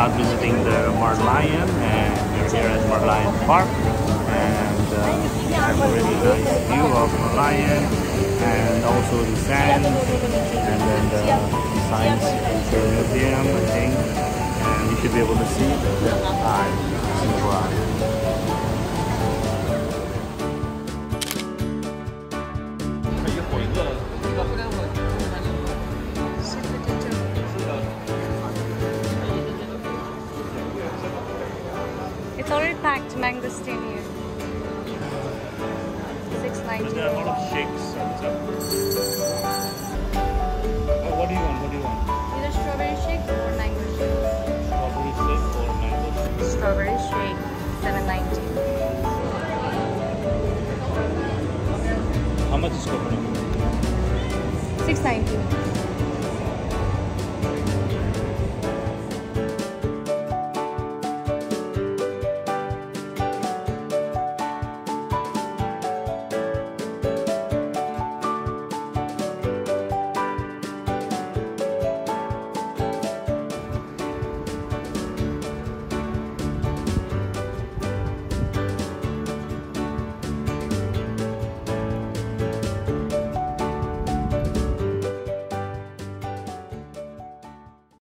not visiting the Merlion, and we're here at Merlion Park, and have a really nice view of Merlion, and also the sands, and then the science museum, I think, and you should be able to see the eye, Singapore eye. It's already packed mangosteen here. $6.90. There are a lot of shakes and stuff. Oh, what do you want? What do you want? Either strawberry shake or mango shake. Strawberry shake or mango shake? Strawberry shake, $7.90. How much is coconut? $6.90.